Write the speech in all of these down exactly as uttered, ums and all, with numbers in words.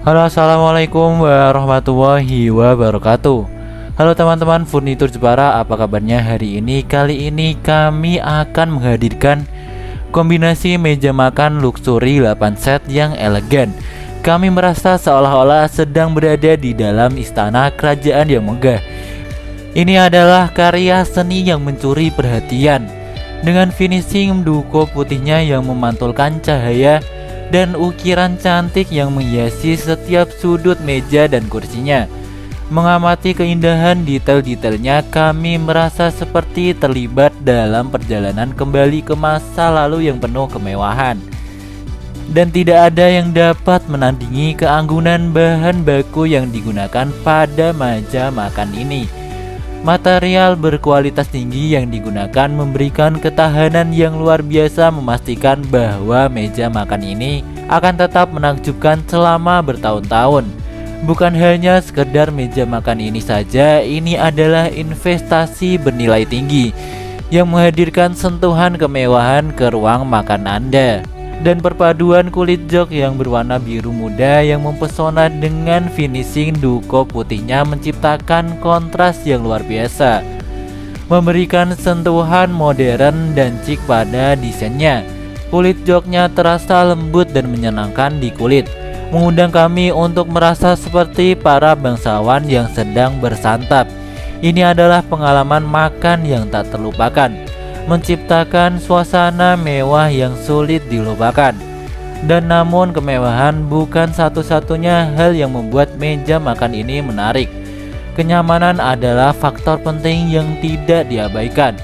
Halo, assalamualaikum warahmatullahi wabarakatuh. Halo teman-teman furnitur Jepara, apa kabarnya hari ini? Kali ini kami akan menghadirkan kombinasi meja makan luxury delapan set yang elegan. Kami merasa seolah-olah sedang berada di dalam istana kerajaan yang megah. Ini adalah karya seni yang mencuri perhatian dengan finishing duko putihnya yang memantulkan cahaya dan ukiran cantik yang menghiasi setiap sudut meja dan kursinya. Mengamati keindahan detail-detailnya, kami merasa seperti terlibat dalam perjalanan kembali ke masa lalu yang penuh kemewahan. Dan tidak ada yang dapat menandingi keanggunan bahan baku yang digunakan pada meja makan ini. Material berkualitas tinggi yang digunakan memberikan ketahanan yang luar biasa, memastikan bahwa meja makan ini akan tetap menakjubkan selama bertahun-tahun. Bukan hanya sekedar meja makan ini saja, ini adalah investasi bernilai tinggi yang menghadirkan sentuhan kemewahan ke ruang makan Anda. Dan perpaduan kulit jok yang berwarna biru muda yang mempesona dengan finishing duko putihnya menciptakan kontras yang luar biasa, memberikan sentuhan modern dan chic pada desainnya. Kulit joknya terasa lembut dan menyenangkan di kulit, mengundang kami untuk merasa seperti para bangsawan yang sedang bersantap. Ini adalah pengalaman makan yang tak terlupakan, menciptakan suasana mewah yang sulit dilupakan. Dan namun kemewahan bukan satu-satunya hal yang membuat meja makan ini menarik. Kenyamanan adalah faktor penting yang tidak diabaikan.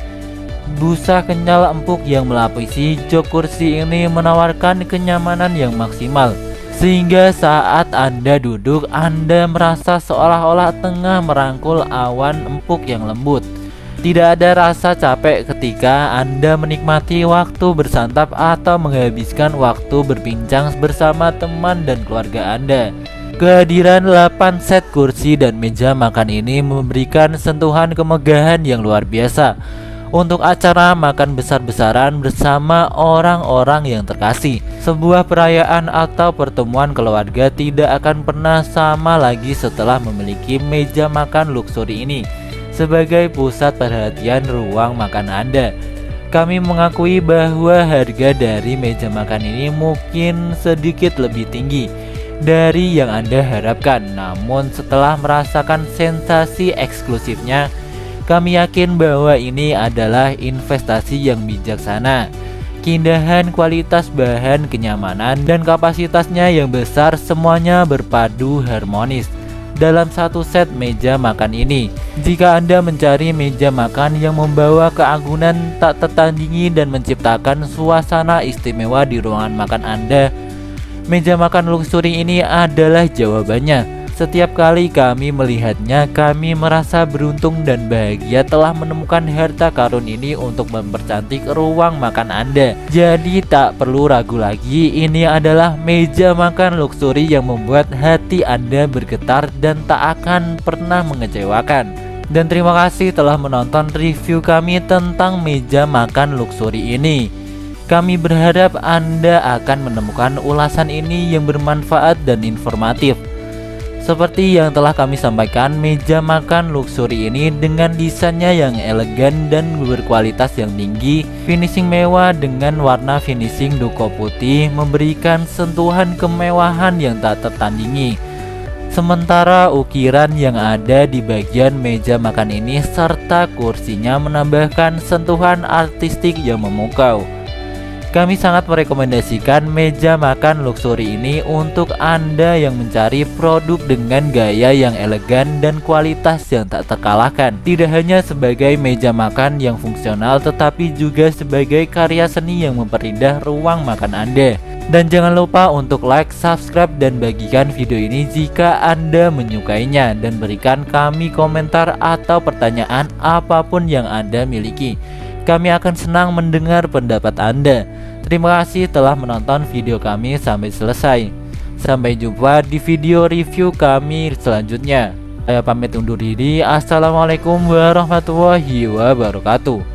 Busa kenyal empuk yang melapisi jok kursi ini menawarkan kenyamanan yang maksimal, sehingga saat Anda duduk, Anda merasa seolah-olah tengah merangkul awan empuk yang lembut. Tidak ada rasa capek ketika Anda menikmati waktu bersantap atau menghabiskan waktu berbincang bersama teman dan keluarga Anda. Kehadiran delapan set kursi dan meja makan ini memberikan sentuhan kemegahan yang luar biasa untuk acara makan besar-besaran bersama orang-orang yang terkasih. Sebuah perayaan atau pertemuan keluarga tidak akan pernah sama lagi setelah memiliki meja makan luxury ini sebagai pusat perhatian ruang makan Anda. Kami mengakui bahwa harga dari meja makan ini mungkin sedikit lebih tinggi dari yang Anda harapkan. Namun setelah merasakan sensasi eksklusifnya, kami yakin bahwa ini adalah investasi yang bijaksana. Keindahan, kualitas bahan, kenyamanan, dan kapasitasnya yang besar semuanya berpadu harmonis dalam satu set meja makan ini. Jika Anda mencari meja makan yang membawa keagungan tak tertandingi dan menciptakan suasana istimewa di ruangan makan Anda, meja makan luxury ini adalah jawabannya. Setiap kali kami melihatnya, kami merasa beruntung dan bahagia telah menemukan harta karun ini untuk mempercantik ruang makan Anda. Jadi tak perlu ragu lagi, ini adalah meja makan luxury yang membuat hati Anda bergetar dan tak akan pernah mengecewakan. Dan terima kasih telah menonton review kami tentang meja makan luxury ini. Kami berharap Anda akan menemukan ulasan ini yang bermanfaat dan informatif. Seperti yang telah kami sampaikan, meja makan luxury ini dengan desainnya yang elegan dan berkualitas yang tinggi, finishing mewah dengan warna finishing duko putih memberikan sentuhan kemewahan yang tak tertandingi. Sementara ukiran yang ada di bagian meja makan ini serta kursinya menambahkan sentuhan artistik yang memukau. Kami sangat merekomendasikan meja makan luxury ini untuk Anda yang mencari produk dengan gaya yang elegan dan kualitas yang tak terkalahkan. Tidak hanya sebagai meja makan yang fungsional, tetapi juga sebagai karya seni yang memperindah ruang makan Anda. Dan jangan lupa untuk like, subscribe, dan bagikan video ini jika Anda menyukainya. Dan berikan kami komentar atau pertanyaan apapun yang Anda miliki. Kami akan senang mendengar pendapat Anda. Terima kasih telah menonton video kami sampai selesai. Sampai jumpa di video review kami selanjutnya. Saya pamit undur diri. Assalamualaikum warahmatullahi wabarakatuh.